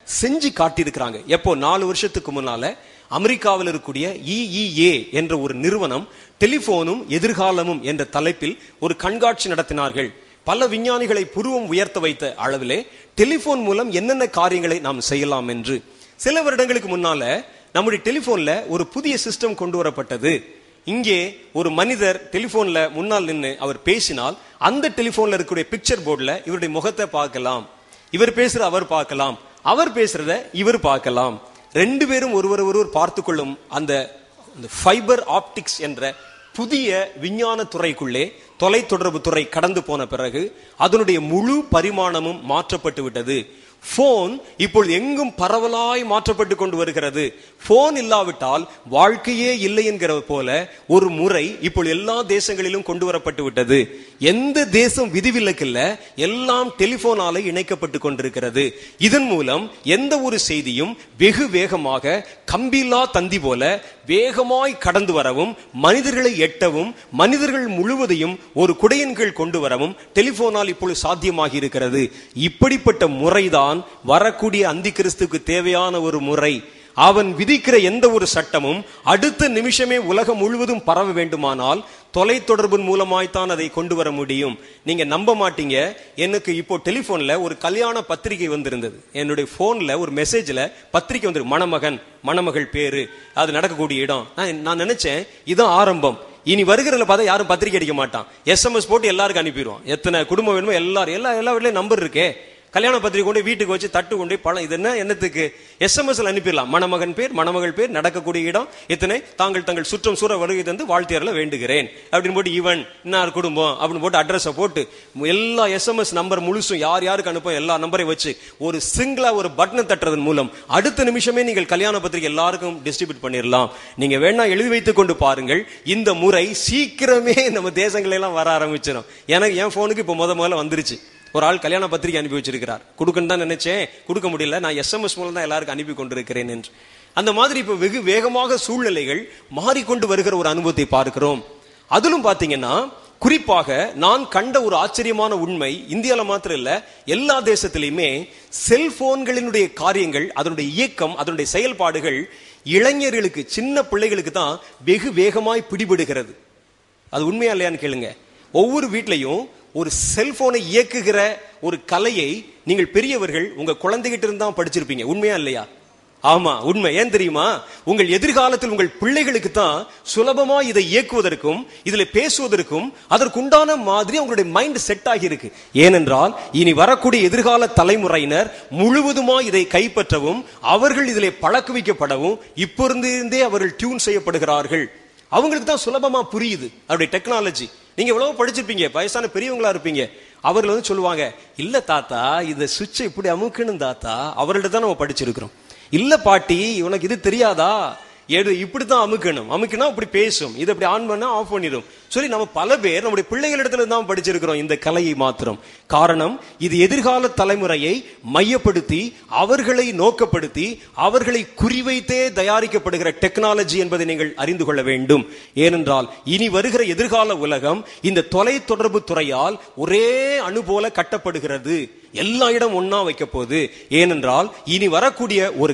செஞ்சு காட்டியிருக்கிறாங்க. எப்போ 4 வருஷத்துக்கு முன்னால அமெரிக்காவில் இருக்கக்கூடிய EEA என்ற ஒரு நிறுவனம் டெலிபோனும் எதிர்காலமும் என்ற தலைப்பில் ஒரு கண்காட்சி நடத்தினார்கள். பல விஞ்ஞானிகளை புருவம் உயர்த்த வைத்த அளவிலே டெலிபோன் மூலம் என்னென்ன காரியங்களை நாம் செய்யலாம் என்று. சில வருடங்களுக்கு முன்னால நம்முடைய டெலிபோன்ல ஒரு புதிய சிஸ்டம் கொண்டு வரப்பட்டது. இங்கே ஒரு மனிதர் டெலிபோன்ல முன்னால் நின்று அவர் பேசினால் அந்த டெலிபோன்ல இருக்கக்கூடிய பிக்சர் போர்டுல இவருடைய முகத்தை பார்க்கலாம், இவர் பேசுற அவர் பார்க்கலாம், அவர் பேசுறத இவர் பார்க்கலாம். 2 பேரும் ஒருவர் பார்த்து கொள்ளும் அந்த ஃபைபர் ஆப்டிக்ஸ் என்ற புதிய விஞ்ஞான துறைக்குள்ளே தொலைத்தொடர்பு துறை கடந்து போன பிறகு அதனுடைய முழு பரிமாணமும் மாற்றப்பட்டு விட்டது. போன் இப்பொழுது எங்கும் பரவலாய் மாற்றப்பட்டு கொண்டு வருகிறது. போன் இல்லாவிட்டால் வாழ்க்கையே இல்லை என்கிற போல ஒரு முறை இப்பொழுது எல்லா தேசங்களிலும் கொண்டு வரப்பட்டு விட்டது. எந்த தேசம் விதிவிலக்கில்ல, எல்லாம் டெலிபோனால இணைக்கப்பட்டு கொண்டிருக்கிறது. இதன் மூலம் எந்த ஒரு செய்தியும் வெகு வேகமாக கம்பிலா தந்தி போல வேகமாய் கடந்து வரவும், மனிதர்களை எட்டவும், மனிதர்கள் முழுவதையும் ஒரு குடையின் கீழ் கொண்டு வரவும் டெலிபோனால் இப்பொழுது சாத்தியமாகி இருக்கிறது. இப்படிப்பட்ட முறைதான் வரக்கூடிய அந்தி கிறிஸ்துக்கு தேவையான ஒரு முறை. அவன் விதிக்கிற எந்த ஒரு சட்டமும் அடுத்த நிமிஷமே உலகம் முழுவதும் பரவ வேண்டுமானால் தொலைத்தொடர்பின் மூலமாய்த்தான் அதை கொண்டு வர முடியும். நீங்க நம்ப மாட்டீங்க, எனக்கு இப்போ டெலிபோன்ல ஒரு கல்யாண பத்திரிகை வந்திருந்தது. என்னுடைய போன்ல ஒரு மெசேஜ்ல பத்திரிகை வந்திருக்கு, மணமகன் மணமகள் பேரு, அது நடக்கக்கூடிய இடம். நான் நினைச்சேன் இதான் ஆரம்பம். இனி வருகிறதுல பார்த்தா யாரும் பத்திரிகை அடிக்க மாட்டான், SMS போட்டு எல்லாருக்கும் அனுப்பிடுவோம். எத்தனை குடும்பம் வேணுமோ எல்லா வீட்லயும் நம்பர் இருக்கே, கல்யாண பத்திரிகை கொண்டு வீட்டுக்கு வச்சு தட்டு கொண்டு பழம், இது என்னத்துக்கு SMS-ல அனுப்பிடலாம். மணமகன் பேர் மணமகள் பேர் நடக்கக்கூடிய இடம் இத்தனை, தாங்கள் சுற்றம் சூற வருகை தந்து வாழ்த்தியர்ல வேண்டுகிறேன் அப்படின்னு போட்டு ஈவன் இன்னார் குடும்பம் அப்படின்னு போட்டு அட்ரஸை போட்டு எல்லா SMS நம்பர் முழுசும் யார் யாருக்கு அனுப்ப எல்லா நம்பரையும் வச்சு ஒரு சிங்கிளா ஒரு பட்டனை தட்டுறதன் மூலம் அடுத்த நிமிஷமே நீங்கள் கல்யாண பத்திரிகை எல்லாருக்கும் டிஸ்ட்ரிபியூட் பண்ணிடலாம். நீங்க வேணா எழுதி வைத்துக் கொண்டு பாருங்கள், இந்த முறை சீக்கிரமே நம்ம தேசங்களெல்லாம் வர ஆரம்பிச்சிடும். எனக்கு என் போனுக்கு இப்போ முதல்ல வந்துருச்சு. ஒரு ஆள் கல்யாண பத்திரிகை அனுப்பி வச்சிருக்கிறார். கொடுக்கன்னு தான் நினைச்சேன், கொடுக்க முடியல, நான் SMS மூலம் தான் எல்லாருக்கும் அனுப்பி கொண்டிருக்கிறேன் என்று. அந்த மாதிரி இப்ப வெகு வேகமாக சூழ்நிலைகள் மாறிக்கொண்டு வருகிற ஒரு அனுபவத்தை பார்க்கிறோம். அதிலும் பாத்தீங்கன்னா குறிப்பாக நான் கண்ட ஒரு ஆச்சரியமான உண்மை, இந்தியால மாத்திரம் இல்ல எல்லா தேசத்திலையுமே செல்போன்களினுடைய காரியங்கள், அதனுடைய இயக்கம், அதனுடைய செயல்பாடுகள் இளைஞர்களுக்கு, சின்ன பிள்ளைகளுக்கு தான் வெகு வேகமாய் பிடிபடுகிறது. அது உண்மையா இல்லையான்னு கேளுங்க. ஒவ்வொரு வீட்லையும் ஒரு செல்போனை இயக்குகிற ஒரு கலையை நீங்கள் பெரியவர்கள் உங்க குழந்தைகிட்ட இருந்தா படிச்சிருப்பீங்க. உண்மையா இல்லையா? ஆமா, உண்மை. ஏன் தெரியுமா? உங்கள் எதிர்காலத்தில் உங்கள் பிள்ளைகளுக்கு தான் சுலபமா இதை இயக்குவதற்கும் இதுல பேசுவதற்கும் அதற்குண்டான மாதிரி உங்களுடைய மைண்ட் செட் ஆகி இருக்கு. ஏனென்றால் இனி வரக்கூடிய எதிர்கால தலைமுறையினர் முழுவதுமா இதை கைப்பற்றவும் அவர்கள் இதிலே பழக்க வைக்கப்படவும் இப்ப இருந்தே அவர்கள் டியூன் செய்யப்படுகிறார்கள். அவங்களுக்கு தான் சுலபமா புரியுது அவருடைய டெக்னாலஜி. நீங்க எவ்வளவு படிச்சிருப்பீங்க, வயசான பெரியவங்களா இருப்பீங்க. அவர்கள் சொல்லுவாங்க, இல்ல தாத்தா இத சுவிட்சை இப்படி அமுக்கணும் தாத்தா, அவர்கள்ட்ட தான் நம்ம படிச்சிருக்கிறோம். இல்ல பாட்டி உனக்கு இது தெரியாதா, இப்படித்தான் அமுக்கினா இப்படி பேசும், இது அப்படி ஆன் பண்ணா ஆஃப் பண்ணிடும் சொல்லி நம்ம பல பேர் நம்முடைய பிள்ளைகளிடத்துல தான் படிச்சிருக்கிறோம் இந்த கலையை மாத்திரம். காரணம், இது எதிர்கால தலைமுறையை மையப்படுத்தி அவர்களை நோக்கப்படுத்தி அவர்களை குறிவைத்தே தயாரிக்கப்படுகிற டெக்னாலஜி என்பதை நீங்கள் அறிந்து கொள்ள வேண்டும். ஏனென்றால் இனி வருகிற எதிர்கால உலகம் இந்த தொலை தொடர்பு துறையால் ஒரே அணு போல கட்டப்படுகிறது. எல்லா இடம் ஒன்னா வைக்க போகுது. ஏனென்றால் இனி வரக்கூடிய ஒரு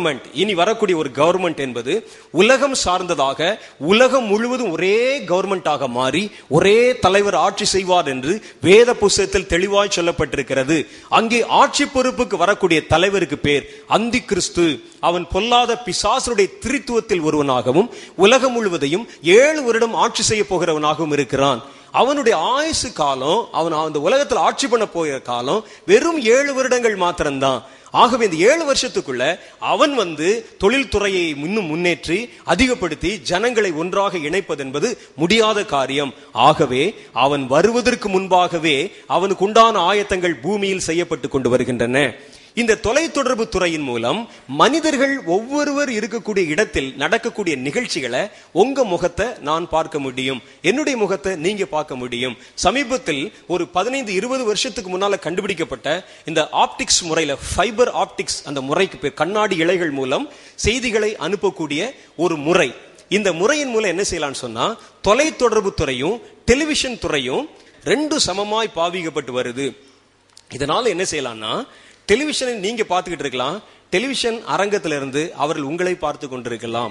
கவர்மெண்ட் என்பது உலகம் சார்ந்ததாக, உலகம் முழுவதும் ஒரே கவர்மெண்டாக மாறி ஒரே தலைவர் ஆட்சி செய்வார் என்று வேத புத்தகத்தில் தெளிவாய் சொல்லப்பட்டிருக்கிறது. அங்கே ஆட்சி பொறுப்புக்கு வரக்கூடிய தலைவருக்கு பேர் அந்தி கிறிஸ்து. அவன் பொல்லாத பிசாசுடைய திரித்துவத்தில் ஒருவனாகவும் உலகம் முழுவதையும் 7 வருடம் ஆட்சி செய்ய போகிறவனாகவும் இருக்கிறான். அவனுடைய ஆயுசு காலம், அவன் அந்த உலகத்தில் ஆட்சி பண்ண போகிற காலம் வெறும் 7 வருடங்கள் மாத்திரம்தான். ஆகவே இந்த 7 வருஷத்துக்குள்ள அவன் தொழில்துறையை இன்னும் முன்னேற்றி அதிகப்படுத்தி ஜனங்களை ஒன்றாக இணைப்பது என்பது முடியாத காரியம். ஆகவே அவன் வருவதற்கு முன்பாகவே அவனுக்கு உண்டான ஆயத்தங்கள் பூமியில் செய்யப்பட்டு கொண்டு வருகின்றன. இந்த தொலைத்தொடர்பு துறையின் மூலம் மனிதர்கள் ஒவ்வொருவர் இருக்கக்கூடிய இடத்தில் நடக்கக்கூடிய நிகழ்ச்சிகளை உங்க முகத்தை நான் பார்க்க முடியும், என்னுடைய முகத்தை நீங்க பார்க்க முடியும். சமீபத்தில் ஒரு 15-20 வருஷத்துக்கு முன்னால கண்டுபிடிக்கப்பட்ட இந்த ஆப்டிக்ஸ் முறையில, ஃபைபர் ஆப்டிக்ஸ் அந்த முறைக்கு பேர், கண்ணாடி இழைகள் மூலம் செய்திகளை அனுப்பக்கூடிய ஒரு முறை. இந்த முறையின் மூலம் என்ன செய்யலாம்னு சொன்னா, தொலைத்தொடர்பு துறையும் டெலிவிஷன் துறையும் 2 சமமாய் பாவிக்கப்பட்டு வருது. இதனால என்ன செய்யலாம்னா, டெலிவிஷனை நீங்க பார்த்துக்கிட்டு இருக்கலாம், டெலிவிஷன் அரங்கத்திலிருந்து அவர்கள் உங்களை பார்த்து கொண்டிருக்கலாம்.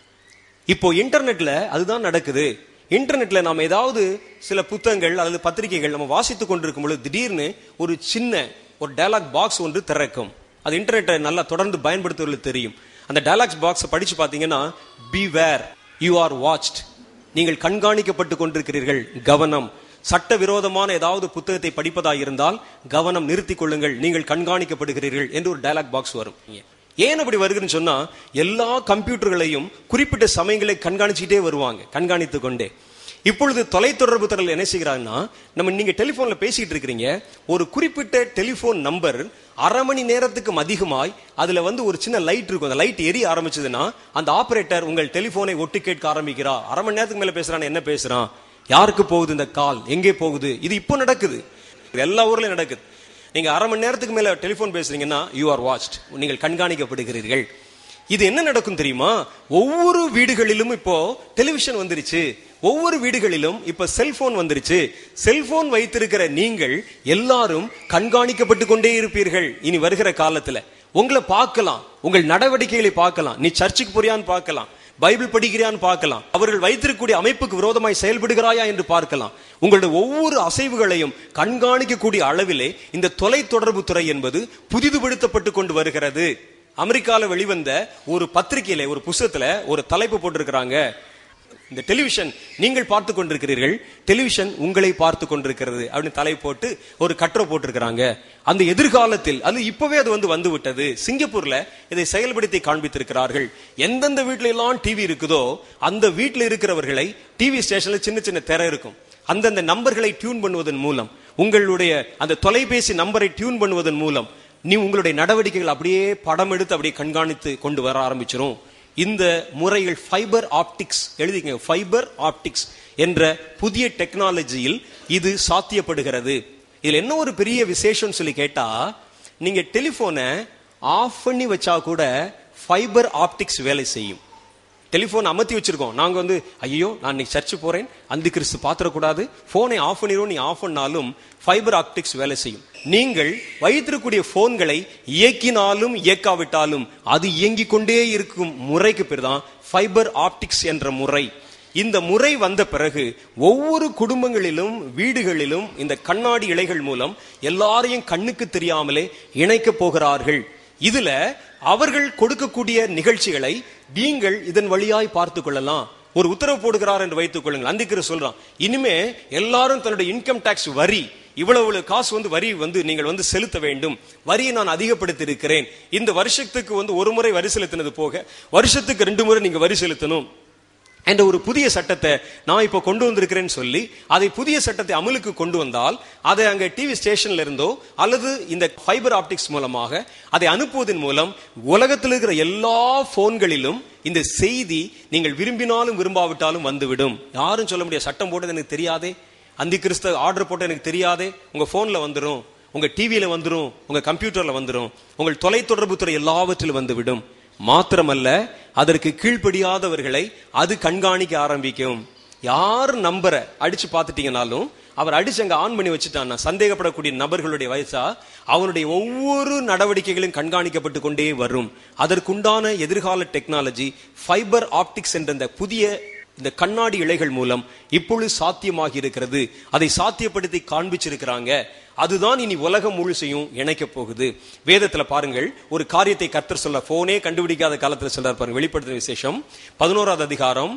இப்போ இன்டர்நெட்ல அதுதான் நடக்குது. இன்டர்நெட்ல நாம ஏதாவது சில புத்தகங்கள் அல்லது பத்திரிகைகள் நம்ம வாசித்துக் கொண்டிருக்கும் பொழுது திடீர்னு ஒரு சின்ன ஒரு டயலாக் பாக்ஸ் ஒன்று திறக்கும். அது இன்டர்நெட்டை நல்லா தொடர்ந்து பயன்படுத்துவதற்கு தெரியும். அந்த டயலாக் பாக்ஸை படிச்சு பாத்தீங்கன்னா, பீவேர், யூ ஆர் வாட்ச்ட், நீங்கள் கண்காணிக்கப்பட்டு கொண்டிருக்கிறீர்கள், கவனம். சட்டவிரோதமான ஏதாவது புத்தகத்தை படிப்பதாக இருந்தால் கவனம், நிறுத்திக் கொள்ளுங்கள், நீங்கள் கண்காணிக்கப்படுகிறீர்கள் என்று ஒரு டயலாக் பாக்ஸ் வரும். ஏன் அப்படி வருகிறேன்னு சொன்னா, எல்லா கம்ப்யூட்டர்களையும் குறிப்பிட்ட சமயங்களை கண்காணிச்சுட்டே வருவாங்க, கண்காணித்து கொண்டே. இப்பொழுது தொலைத்தொடர்பு துறையில் என்ன செய்கிறாங்கன்னா, நீங்க டெலிபோன்ல பேசிட்டு இருக்கிறீங்க, ஒரு குறிப்பிட்ட டெலிபோன் நம்பர் அரை மணி நேரத்துக்கு அதிகமாய் அதுல ஒரு சின்ன லைட் இருக்கும். அந்த லைட் எரிய ஆரம்பிச்சதுன்னா அந்த ஆபரேட்டர் உங்கள் டெலிபோனை ஒட்டு கேட்க ஆரம்பிக்கிறா. அரை மணி நேரத்துக்கு மேல பேசுறான், என்ன பேசுறான், யாருக்கு போகுது இந்த கால், எங்கே போகுது. இது இப்போ நடக்குது, எல்லா ஊர்லயும் நடக்குது. நீங்க அரை மணி நேரத்துக்கு மேல டெலிபோன் பேசுறீங்கன்னா யூ ஆர் வாட்ச்ட், நீங்கள் கண்காணிக்கப்படுகிறீர்கள். இது என்ன நடக்கும் தெரியுமா? ஒவ்வொரு வீடுகளிலும் இப்போ டெலிவிஷன் வந்துருச்சு, ஒவ்வொரு வீடுகளிலும் இப்ப செல்போன் வந்துருச்சு. செல்போன் வைத்திருக்கிற நீங்கள் எல்லாரும் கண்காணிக்கப்பட்டு கொண்டே இருப்பீர்கள். இனி வருகிற காலத்துல உங்களை பார்க்கலாம், உங்கள் நடவடிக்கைகளை பார்க்கலாம், நீ சர்ச்சுக்கு போறியான்னு பார்க்கலாம், பைபிள் படிக்கிறான்னு பார்க்கலாம், அவர்கள் வைத்திருக்கக்கூடிய அமைப்புக்கு விரோதமாய் செயல்படுகிறாயா என்று பார்க்கலாம். உங்களுடைய ஒவ்வொரு அசைவுகளையும் கண்காணிக்கக்கூடிய அளவிலே இந்த தொலை தொடர்பு துறை என்பது புதிதுபடுத்தப்பட்டு கொண்டு வருகிறது. அமெரிக்கால வெளிவந்த ஒரு பத்திரிகையில, ஒரு புத்தகத்துல ஒரு தலைப்பு போட்டிருக்கிறாங்க, இந்த டெலிவிஷன் நீங்கள் பார்த்து கொண்டிருக்கிறீர்கள், டெலிவிஷன் உங்களை பார்த்து கொண்டிருக்கிறது அப்படின்னு தலை போட்டு ஒரு கட்டுரை போட்டிருக்கிறாங்க. அந்த எதிர்காலத்தில் அது இப்பவே அது வந்து விட்டது. சிங்கப்பூர்ல இதை செயல்படுத்தி காண்பித்திருக்கிறார்கள். எந்தெந்த வீட்டுல எல்லாம் டிவி இருக்குதோ அந்த வீட்டில் இருக்கிறவர்களை டிவி ஸ்டேஷன்ல சின்ன சின்ன திரை இருக்கும். அந்தந்த நம்பர்களை டியூன் பண்ணுவதன் மூலம், உங்களுடைய அந்த தொலைபேசி நம்பரை டியூன் பண்ணுவதன் மூலம் நீ உங்களுடைய நடவடிக்கைகள் அப்படியே படம் எடுத்து அப்படியே கண்காணித்து கொண்டு வர ஆரம்பிச்சிரும். இந்த முறைகள் ஃபைபர் ஆப்டிக்ஸ், எழுதிங்க, ஃபைபர் ஆப்டிக்ஸ் என்ற புதிய டெக்னாலஜியில் இது சாத்தியப்படுகிறது. இதுல என்ன ஒரு பெரிய விசேஷம் சொல்லி கேட்டா, நீங்க டெலிபோனை ஆஃப் பண்ணி வச்சா கூட ஃபைபர் ஆப்டிக்ஸ் வேலை செய்யும். டெலிபோன் அமர்த்தி வச்சிருக்கோம், நாங்க ஐயோ நான் இன்னைக்கு சர்ச்சு போறேன், அந்த கிறிஸ்து பாத்திரக்கூடாது, போனை ஆஃப் பண்ணிடுவோம், நீ ஆஃப் பண்ணாலும் ஃபைபர் ஆப்டிக்ஸ் வேலை செய்யும். நீங்கள் வைத்திருக்கக்கூடிய போன்களை இயக்கினாலும் இயக்காவிட்டாலும் அது இயங்கிக் கொண்டே இருக்கும் முறைக்கு பேர் தான் ஃபைபர் ஆப்டிக்ஸ் என்ற முறை. இந்த முறை வந்த பிறகு ஒவ்வொரு குடும்பங்களிலும் வீடுகளிலும் இந்த கண்ணாடி இழைகள் மூலம் எல்லாரையும் கண்ணுக்கு தெரியாமலே இணைக்க போகிறார்கள். இதுல அவர்கள் கொடுக்கக்கூடிய நிகழ்ச்சிகளை நீங்கள் இதன் வழியாய் பார்த்து கொள்ளலாம். ஒரு உத்தரவு போடுகிறார் என்று வைத்துக் கொள்ளுங்கள், அந்திக்கிறிஸ்து சொல்றான், இனிமே எல்லாரும் தன்னுடைய இன்கம் டாக்ஸ் வரி, இவ்வளவு காசு வரி நீங்கள் செலுத்த வேண்டும், வரியை நான் அதிகப்படுத்தி இருக்கிறேன், இந்த வருஷத்துக்கு ஒரு முறை வரி செலுத்தினது போக வருஷத்துக்கு 2 முறை நீங்க வரி செலுத்தணும் என்ற ஒரு புதிய சட்டத்தை நான் இப்ப கொண்டு வந்திருக்கிறேன்னு சொல்லி, அதை புதிய சட்டத்தை அமலுக்கு கொண்டு வந்தால் அதை அங்க டிவி ஸ்டேஷன்ல இருந்தோ அல்லது இந்த ஃபைபர் ஆப்டிக்ஸ் மூலமாக அதை அனுப்புவதன் மூலம் உலகத்தில் இருக்கிற எல்லா போன்களிலும் இந்த செய்தி நீங்கள் விரும்பினாலும் விரும்பாவிட்டாலும் வந்துவிடும். யாரும் சொல்ல முடியாது, சட்டம் போட்டது எனக்கு தெரியாதே, அந்தி கிறிஸ்து ஆர்டர் போட்ட எனக்கு தெரியாதே, உங்க போன்ல வந்துடும், உங்க டிவியில வந்துடும், உங்க கம்ப்யூட்டர்ல வந்துடும், உங்கள் தொலைத்தொடர்பு துறை எல்லாவற்றிலும் வந்துவிடும். மாத்திரமல்ல, அதற்கு கீழ்ப்படியாதவர்களை அது கண்காணிக்க ஆரம்பிக்கும். யார் நம்பரை அடிச்சு பார்த்துட்டீங்கன்னாலும் அவர் அடிச்சு அங்க ஆன் பண்ணி வச்சுட்டான்னா சந்தேகப்படக்கூடிய நபர்களுடைய வயசா அவனுடைய ஒவ்வொரு நடவடிக்கைகளும் கண்காணிக்கப்பட்டு கொண்டே வரும். அதற்குண்டான எதிர்கால டெக்னாலஜி ஃபைபர் ஆப்டிக்ஸ் என்ற இந்த புதிய இந்த கண்ணாடி இழைகள் மூலம் இப்பொழுது சாத்தியமாகி இருக்கிறது. அதை சாத்தியப்படுத்தி காண்பிச்சிருக்கிறாங்க. அதுதான் இனி உலகம் முழுசையும் இணைக்க போகுது. வேதத்துல பாருங்கள், ஒரு காரியத்தை கர்த்தர் சொல்ல, போனே கண்டுபிடிக்காத காலத்துல சொல்றார் பாருங்க. வெளிப்படுத்தின விசேஷம் 11வது அதிகாரம்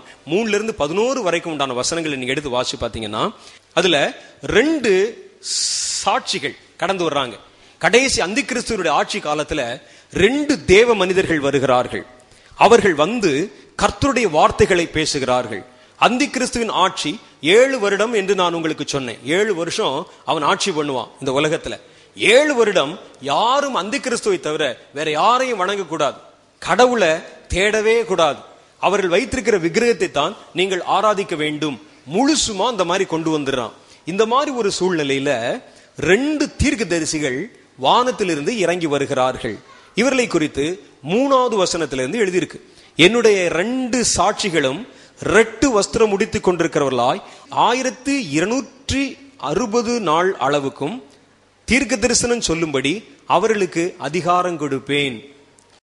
3-11 வரைக்கும் உண்டான வசனங்களை நீங்க எடுத்து வாசிச்சு பாத்தீங்கன்னா, அதுல 2 சாட்சிகள் கடந்து வர்றாங்க. கடைசி அந்தி கிறிஸ்துவனுடைய ஆட்சி காலத்துல 2 தேவ மனிதர்கள் வருகிறார்கள். அவர்கள் கர்த்தருடைய வார்த்தைகளை பேசுகிறார்கள். அந்தி கிறிஸ்துவின் ஆட்சி 7 வருடம் என்று நான் உங்களுக்கு சொன்னேன். 7 வருஷம் அவன் ஆட்சி பண்ணுவான் இந்த உலகத்துல. 7 வருடம் யாரும் அந்தி கிறிஸ்துவை தவிர வேற யாரையும் வணங்க கூடாது, கடவுளை தேடவே கூடாது, அவர்கள் வைத்திருக்கிற விக்கிரகத்தை தான் நீங்கள் ஆராதிக்க வேண்டும், முழுசுமா அந்த மாதிரி கொண்டு வந்துடுறான். இந்த மாதிரி ஒரு சூழ்நிலையில 2 தீர்க்கதரிசிகள் வானத்திலிருந்து இறங்கி வருகிறார்கள். இவர்களை குறித்து 3வது வசனத்திலிருந்து எழுதியிருக்கு, என்னுடைய 2 சாட்சிகளும் 2 வஸ்திரம் முடித்துக் கொண்டிருக்கிறவர்களாய் 1260 நாள் அளவுக்கும் தீர்க்க தரிசனம் சொல்லும்படி அவர்களுக்கு அதிகாரம் கொடுப்பேன்.